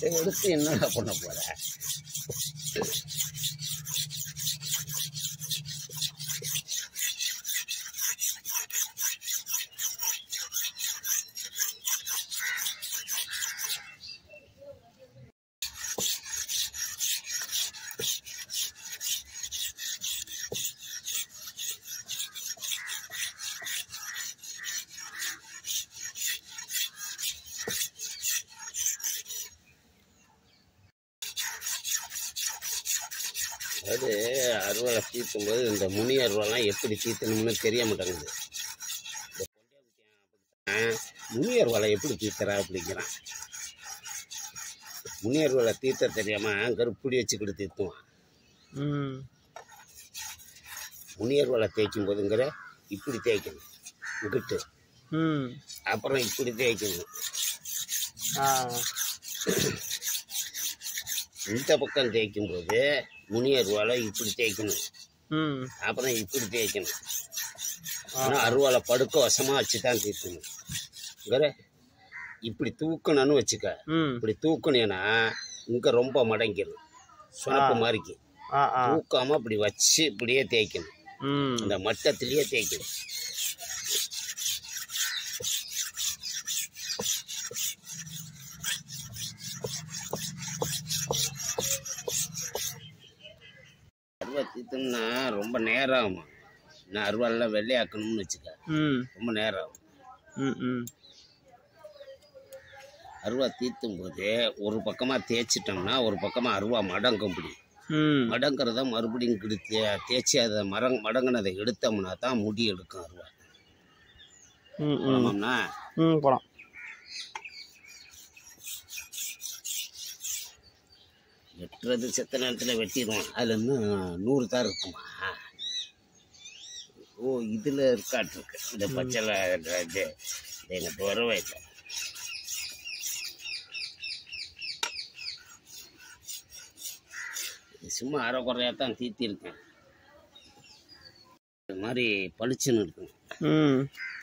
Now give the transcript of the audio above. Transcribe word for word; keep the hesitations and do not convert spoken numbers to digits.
இதை எடுத்து என்னடா பண்ண போற? அது அருவாலை தீர்த்தும்போது இந்த முனி அருவாலாம் எப்படி தீர்த்தணும்னு தெரிய மாட்டேங்குது. முனி அருவாலை எப்படி தீர்த்தரா அப்படிங்கிறான். முனி அருவாலை தீர்த்த தெரியாம கருப்புடி வச்சுக்கிட்டு தீர்த்துவான். முனி அருவாலை தேய்க்கும் போதுங்கிற இப்படி தேய்க்கணும் இங்கிட்டு, அப்புறம் இப்படி தேய்க்கணும். இந்த பக்கம் தேய்க்கும் போது முனி அருவாலை இப்படி தேய்க்கணும், அப்புறம் இப்படி தேய்க்கணும். ஆனால் அருவாலை படுக்க வசமா வச்சுதான் தீர்க்கணும். இப்படி தூக்கணும்னு வச்சுக்க, இப்படி தூக்கணும்னா இங்க ரொம்ப மடங்கிடும், சுனப்பு மாதிரிக்கு. தூக்காம இப்படி வச்சு இப்படியே தேய்க்கணும், இந்த மட்டத்திலேயே தேய்க்கணும். அருவா தீர்த்தோம்னா ரொம்ப நேரம் ஆகும். நான் அருவாலாம் வெள்ளையாக்கணும்னு வச்சுக்க ரொம்ப நேரம் ஆகும். அருவா தீர்த்தும் போது ஒரு பக்கமா தேய்ச்சிட்டோம்னா ஒரு பக்கமா அருவா மடங்கும். இப்படி மடங்கிறத மறுபடியும் இப்படி தே தேய்ச்சி அதை மரங் மடங்கினதை எடுத்தோம்னா தான் முடி எடுக்கும் அருவா. போலாமாம்னா போலாம். வெட்டுறது செத்த நேரத்தில் வெட்டிடுவோம். அதில் இன்னும் நூறு தான் இருக்குமா? ஓ, இதில் இருக்காட்டிருக்கு இந்த பச்சை. இது எனக்கு வரவே இல்லை. சும்மா அரை குறையாக தான் தீர்த்திருக்கேன். இது மாதிரி பளிச்சுன்னு இருக்கும்.